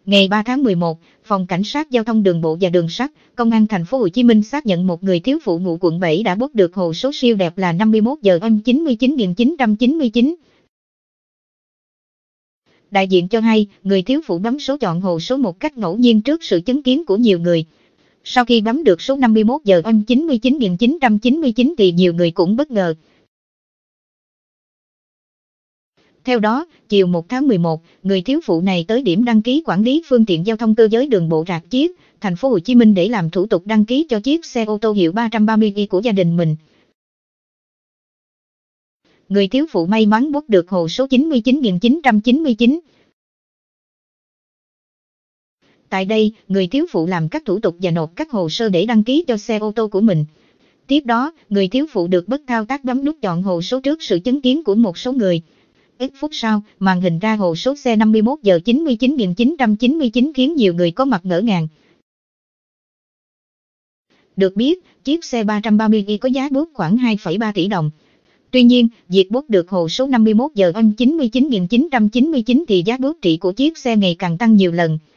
Ngày 3 tháng 11, Phòng Cảnh sát Giao thông Đường bộ và Đường sắt, Công an thành phố Hồ Chí Minh xác nhận một người thiếu phụ ngụ quận 7 đã bốc được hồ số siêu đẹp là 51 giờ 99.999. Đại diện cho hay, người thiếu phụ bấm số chọn hồ số một cách ngẫu nhiên trước sự chứng kiến của nhiều người. Sau khi bấm được số 51 giờ 99.999 thì nhiều người cũng bất ngờ. Theo đó, chiều 1 tháng 11, người thiếu phụ này tới điểm đăng ký quản lý phương tiện giao thông cơ giới đường bộ Rạch Chiếc, thành phố Hồ Chí Minh để làm thủ tục đăng ký cho chiếc xe ô tô hiệu 330i của gia đình mình. Người thiếu phụ may mắn bốc được hồ số 99.999. Tại đây, người thiếu phụ làm các thủ tục và nộp các hồ sơ để đăng ký cho xe ô tô của mình. Tiếp đó, người thiếu phụ được bất thao tác bấm nút chọn hồ số trước sự chứng kiến của một số người. Ít phút sau, màn hình ra hồ số xe 51 giờ 99.999 khiến nhiều người có mặt ngỡ ngàng. Được biết, chiếc xe 330i có giá bốc khoảng 2,3 tỷ đồng. Tuy nhiên, việc bốc được hồ số 51 giờ 99.999 thì giá bốc trị của chiếc xe ngày càng tăng nhiều lần.